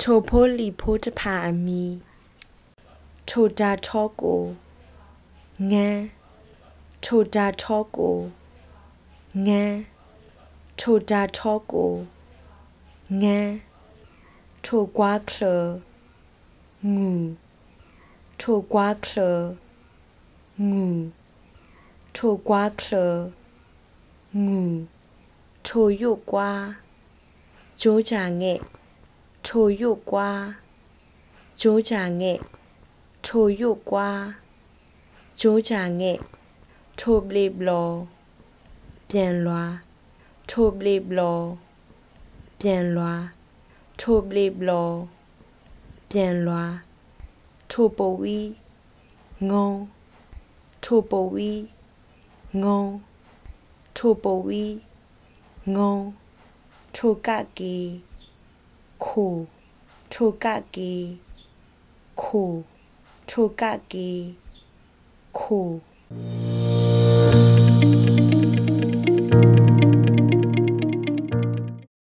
ထိုဖိုလီဖိုတဖာအမီထိုဒါထောကိုငန်းထိုဒါထောကိုငန်းထိုဒါထောကိုငန်းထိုကွာခလငူထိုကွာခလငူထိုကွာခလငူထိုရုပ်ကွာကြိုးချာငဲ့ထိုရုပ်ကွာကြိုးချာငဲ့ထိုရုပ်ကွာကြိုးချာငဲ့ထိုဘလေဘလောပြန်လွာထိုဘလေဘလောပြန်လွာထိုဘလေဘလောပြန်လွာထိုပဝီငုံထိုပဝီငုံထိုပဝီငုံထိုကကေခိုထိုကကေခိုထိုကကေခို